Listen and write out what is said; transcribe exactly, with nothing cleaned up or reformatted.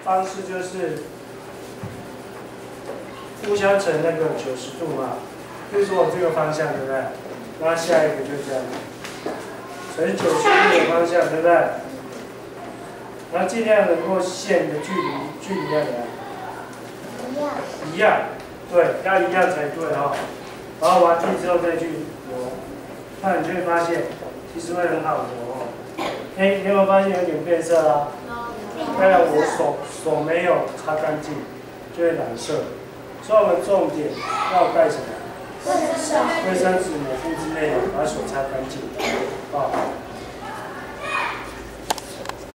方式就是互相成那个九十度嘛，就是往这个方向，对不对？那下一个就这样，成九十度的方向，对不对？然后尽量能够线的距离距离要怎样？ 一样。 一样，对，要一样才对哈、哦。然后完毕之后再去磨，那你就会发现其实会很好磨哦。哎，你有没有发现有点变色啊？当然我手手没有擦干净，就会染色。所以我们重点要带什么？ 卫生纸。 卫生纸抹布之类的，把手擦干净，啊。